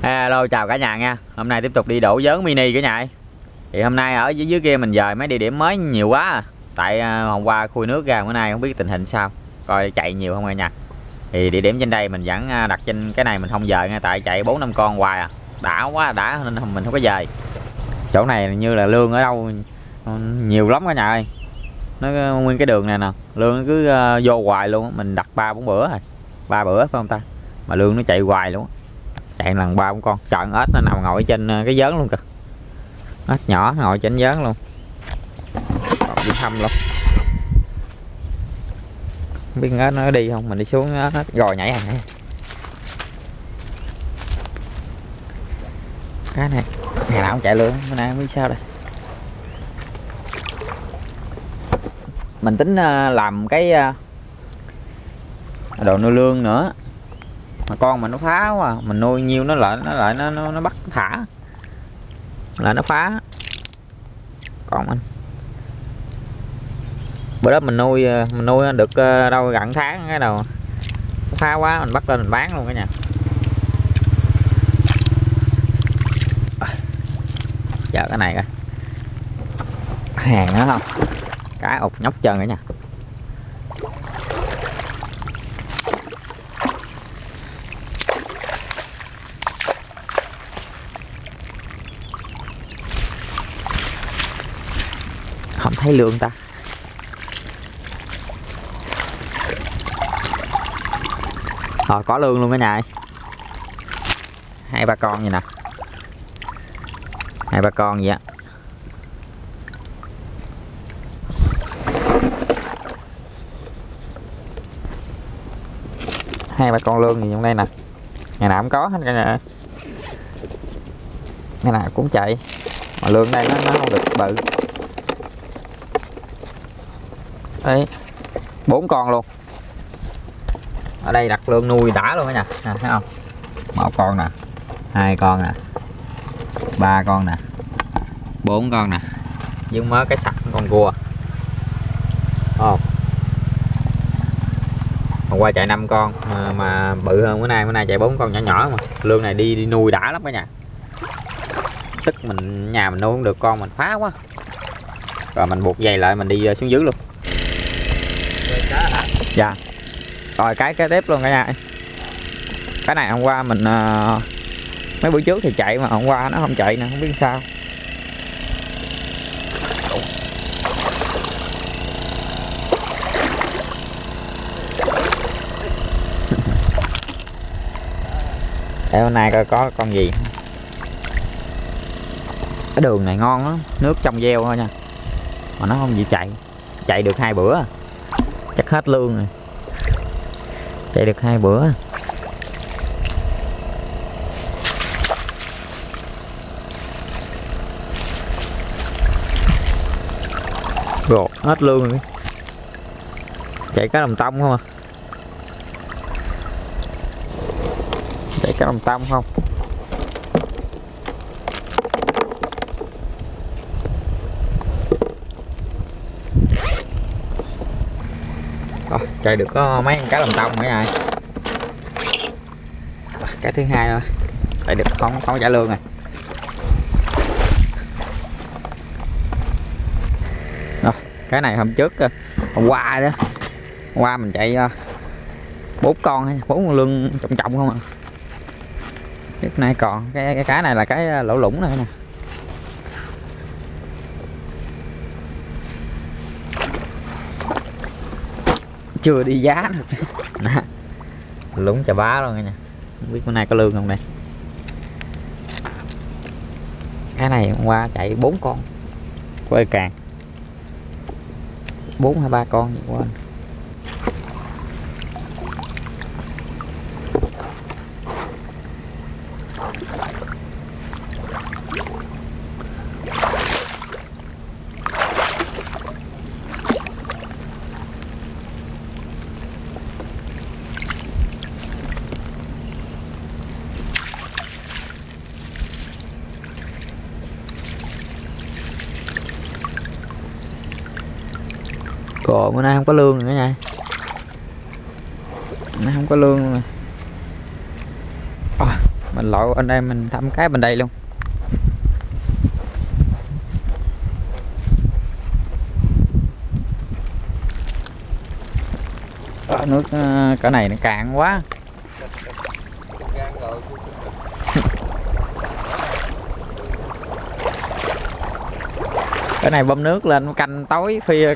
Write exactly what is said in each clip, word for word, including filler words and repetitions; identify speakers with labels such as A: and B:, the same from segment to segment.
A: Hello, chào cả nhà nha. Hôm nay tiếp tục đi đổ vớn mini cả nhà ơi. Thì hôm nay ở dưới, dưới kia mình dời mấy địa điểm mới nhiều quá à. Tại uh, hôm qua khui nước ra, bữa nay không biết tình hình sao, coi chạy nhiều không cả nhà. Thì địa điểm trên đây mình vẫn đặt trên cái này mình không dời nha, tại chạy bốn năm con hoài à. Đã quá đã nên mình không có dời. Chỗ này như là lương ở đâu nhiều lắm cả nhà ơi. Nó nguyên cái đường này nè, lương nó cứ uh, vô hoài luôn. Mình đặt ba bốn bữa rồi, ba bữa phải không ta, mà lương nó chạy hoài luôn, chạy lần ba bốn con. Trận ếch nó nằm ngồi trên cái vớn luôn kìa, ếch nhỏ ngồi trên vớn luôn, còn đi thăm luôn. Không biết ếch nó đi không, mình đi xuống nó rồi nhảy hàng. Cái này ngày nào cũng chạy lương, bữa nay không biết sao đây. Mình tính làm cái đồ nuôi lương nữa, mà con mình nó phá quá, mình nuôi nhiêu nó lại nó lại nó nó, nó bắt thả là nó phá. Còn anh bữa đó mình nuôi mình nuôi được đâu gần tháng cái đầu nó phá quá, mình bắt lên mình bán luôn cả nhà. Giờ cái này coi hàng nữa không, cá ụt nhóc chân cả nhà. Không thấy lương ta. Rồi có lương luôn cả nhà ơi. Hai ba con vậy nè, hai ba con vậy á. Hai ba con lương gì trong đây nè, ngày nào cũng có hết cả nhà. Ngày nào cũng chạy, mà lương đây nó, nó không được bự. Đấy, bốn con luôn. Ở đây đặt lương nuôi đã luôn cả nhà, nè, thấy không? Một con nè, hai con nè, ba con nè, bốn con nè, với mới cái sặc con cua. Oh. Hôm qua chạy năm con mà, mà bự hơn bữa nay, bữa nay chạy bốn con nhỏ nhỏ mà. Lương này đi đi nuôi đã lắm cả nhà. Tức mình nhà mình nuôi không được con mình phá quá. Rồi mình buộc dây lại mình đi xuống dưới luôn. Dạ. Rồi cái cái tiếp luôn cả nhà. Cái này hôm qua mình uh, mấy bữa trước thì chạy mà hôm qua nó không chạy nè, không biết sao. Để hôm nay coi có con gì. Cái đường này ngon lắm, nước trong veo thôi nha, mà nó không gì chạy. Chạy được hai bữa chắc hết lương rồi, chạy được hai bữa. Rồi hết lương rồi, chạy cá đồng tông không à, chạy cá đồng tông không. Rồi, chạy được có mấy con cá đồng tông nữa nha. Cái thứ hai thôi, chạy được không không trả lương rồi. Rồi, cái này hôm trước hôm qua đó, hôm qua mình chạy bốn con, bốn con lương trọng trọng không à. Cái này còn cái cái cái này là cái lỗ lũng này nè. Chưa đi giá được. Nè, lũng chà bá luôn nha. Không biết bữa nay có lương không đây. Cái này hôm qua chạy bốn con quê càng, bốn hay ba con vậy quên. Còn bữa nay không có lương nữa nha, nó không có lương luôn rồi. Mình lội bên đây mình thăm cái bên đây luôn. Ở nước cỡ này nó cạn quá. Cái này bơm nước lên canh tối phia.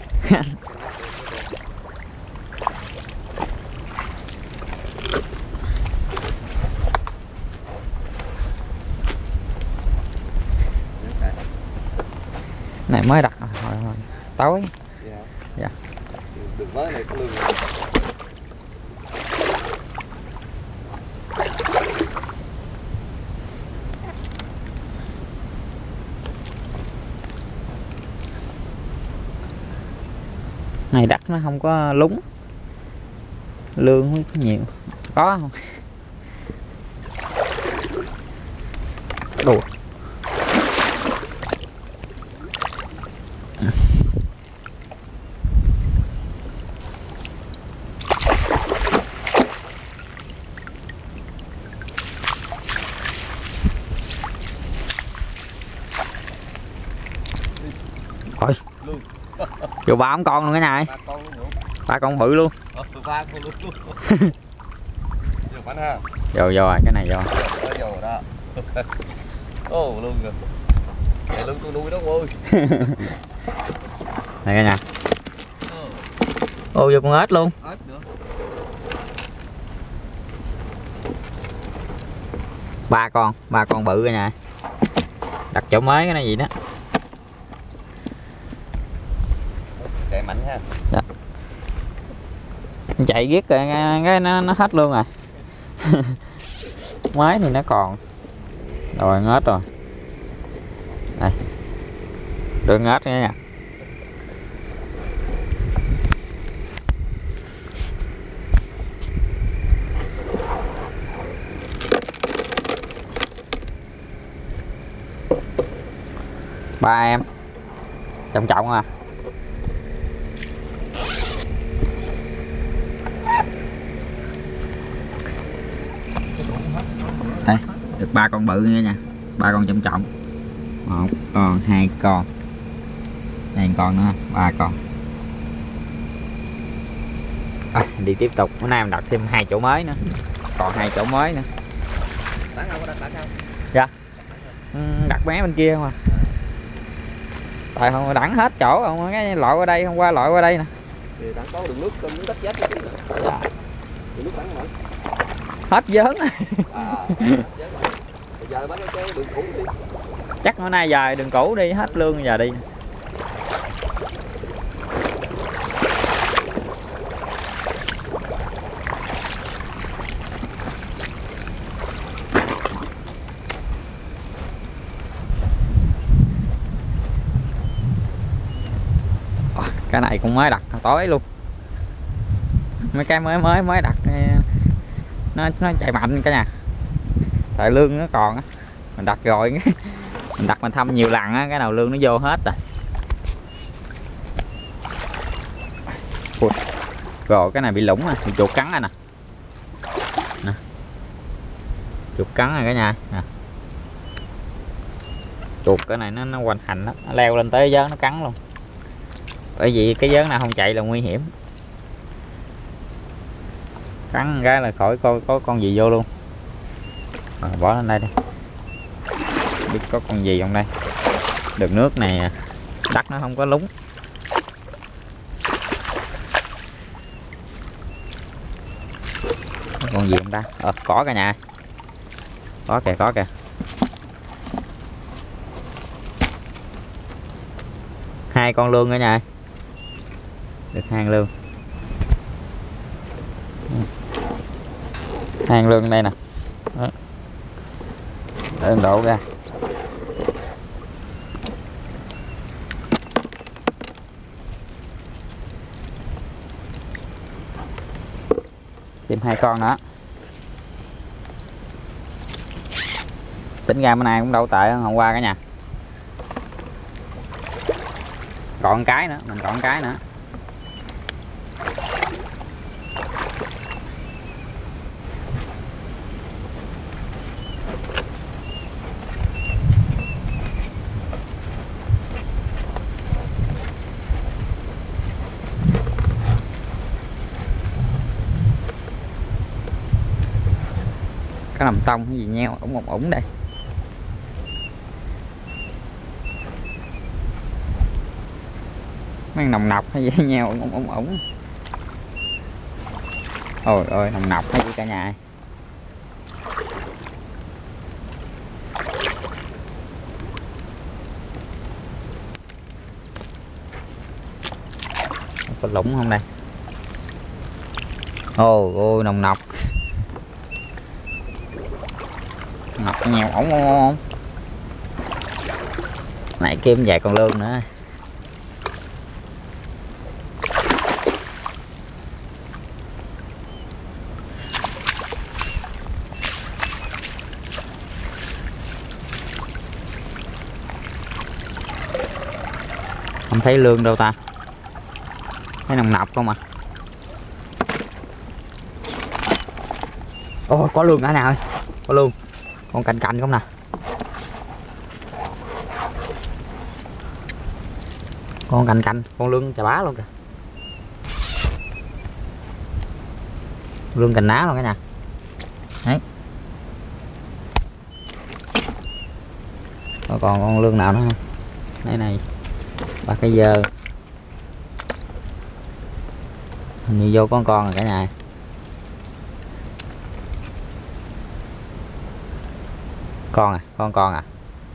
A: Này mới đặt rồi, rồi, rồi. Tối.
B: Dạ.
A: Dạ.
B: Đường mới này có lương.
A: Này đất nó không có lúng, lương mới có nhiều. Có không? Đùa. Thôi vô ba ống con luôn cái này,
B: Ba con luôn.
A: ba con bự luôn.
B: Ờ, ba con luôn. Vô bánh ha.
A: Vô vô rồi, cái này vô.
B: Có vô rồi đó. Ô luôn rồi. Vậy luôn tôi nuôi đó ơi.
A: Này cả nhà. Ô vô con ếch luôn.
B: Ếch nữa.
A: Ba con, ba con bự cả nhà. Đặt chỗ mới cái này gì đó.
B: Chạy mạnh ha.
A: Dạ. Chạy ghét rồi cái nó nó hết luôn rồi. Máy thì nó còn. Rồi ngết rồi. Đây. Được ngết nữa nha. Ba em. Trọng trọng à. Đây, được ba con bự nữa nha, ba con trọng trọng, một con, hai con, đây con nữa, ba con. À, đi tiếp tục, bữa nay mình đặt thêm hai chỗ mới nữa, còn hai chỗ mới nữa.
B: Bán không có đặt bán không?
A: Dạ, ừ, đặt mé bên kia không à. Tại không đẳng hết chỗ, không cái loại qua đây, hôm qua loại qua đây nè.
B: Thì đặng có đường nước cơm muốn đất chết chứ. Dạ. Đường nước đắng rồi.
A: Hết vớn.
B: À, bây giờ bán cái đường cũ đi.
A: Chắc bữa nay giờ đường cũ đi, hết lương giờ đi. Cái này cũng mới đặt tối luôn, mấy cái mới mới mới đặt nó nó chạy mạnh cả nhà, tại lương nó còn á, mình đặt rồi mình đặt mình thăm nhiều lần á, cái nào lương nó vô hết rồi. Ui, rồi cái này bị lủng à, bị chuột cắn rồi nè, nè. Chuột cắn rồi cả nhà nè. Chuột cái này nó nó hoành hành đó, nó leo lên tới vớn nó cắn luôn. Bởi vì cái vớn nào không chạy là nguy hiểm, cắn cái là khỏi coi có con gì vô luôn. Rồi, bỏ lên đây đi, biết có con gì trong đây. Đường nước này đất nó không có lúng. Có con gì không ta? Ờ, có cả nhà, có kìa, có kìa. Hai con lương cả nhà, được hai lương. Hai lương đây nè. Đó. Để mình đổ ra. Tìm hai con nữa. Tính ra bữa nay cũng đâu tệ hơn hôm qua cả nhà. Còn cái nữa, mình còn cái nữa. Cá nằm tông cái gì nheo ủng ủng ủng đây. Mấy nồng nọc hay gì nheo ủng ủng ủng. Ôi ôi nồng nọc hay gì cả nhà. Có lũng không đây? Ôi ôi nồng nọc. Ngọc nhiều ổng không? Nãy kiếm vài con lươn nữa. Không thấy lương đâu ta. Thấy nồng nọc không à. Ôi có lương cả nào ơi. Có lương. Con cành cành không nè. Con cành cành, con lương chà bá luôn kìa. Lương cành ná luôn cả nhà. Đấy. Có còn con lương nào nữa không? Đây này. Ba cái dơ. Hình như vô con con rồi cả nhà. Con à, con con à.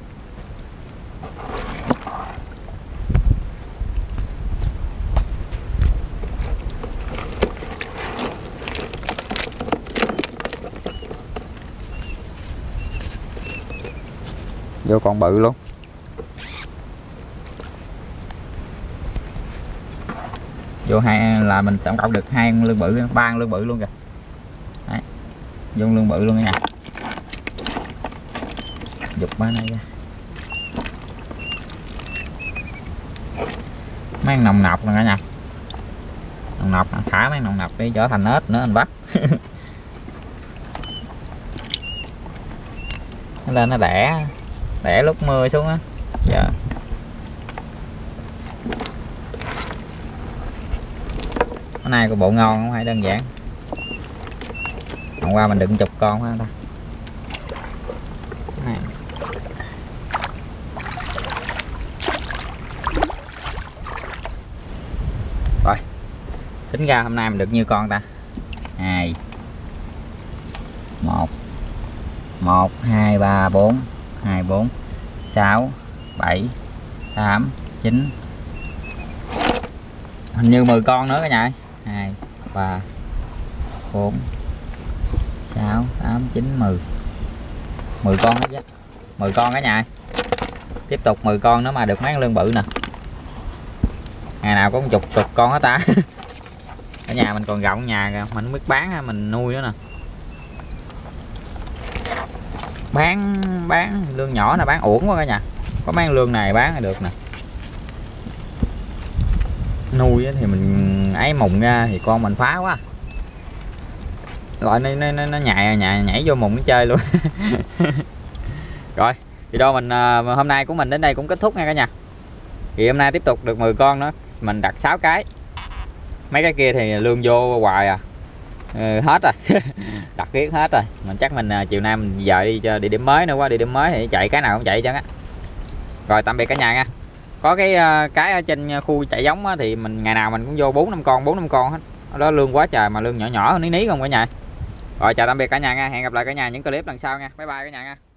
A: Vô con bự luôn. Vô hai là mình tổng cộng được hai con lươn bự, ba con lươn bự luôn kìa. Đấy. Vô lươn bự luôn nha. Dục ba này ra. Mấy con nồng nọc nè cả nhà. Nồng nọc thả mấy nồng nọc đi trở thành ếch nữa anh bắt. Nó lên nó đẻ, đẻ lúc mưa xuống á. Dạ. Cái này có bộ ngon không hay đơn giản. Hôm qua mình đựng chục con phải không ta. Này. Rồi tính ra hôm nay mình được nhiêu con ta. Hai một một hai ba bốn hai bốn sáu bảy tám chín, hình như mười con nữa cả nhà. Hai ba bốn sáu tám chín mười, mười con hết chứ. mười con cả nhà. Tiếp tục mười con nữa mà được mấy con lươn bự nè. Ngày nào có một chục chục con hết ta. Ở nhà mình còn rộng nhà kìa, mình không biết bán mình nuôi nữa nè. Bán bán lương nhỏ là bán uổng quá cả nhà. Có mấy con lương này bán là được nè. Nuôi thì mình ấy mùng ra thì con mình phá quá. Loại nó nó, nó nhảy nhảy nhảy vô mùng nó chơi luôn. Rồi video mình hôm nay của mình đến đây cũng kết thúc nha cả nhà. Thì hôm nay tiếp tục được mười con nữa, mình đặt sáu cái. Mấy cái kia thì lương vô hoài à. Ừ, hết rồi. Đặt riết hết rồi. Mình chắc mình chiều nay mình giờ đi cho địa điểm mới nữa quá, địa điểm mới thì chạy cái nào cũng chạy chứ á. Rồi tạm biệt cả nhà nha. Có cái cái ở trên khu chạy giống á, thì mình ngày nào mình cũng vô bốn năm con, bốn năm con hết. Đó lương quá trời mà lương nhỏ nhỏ ní ní không cả nhà. Rồi chào tạm biệt cả nhà nha. Hẹn gặp lại cả nhà những clip lần sau nha. Bye bye cả nhà nha.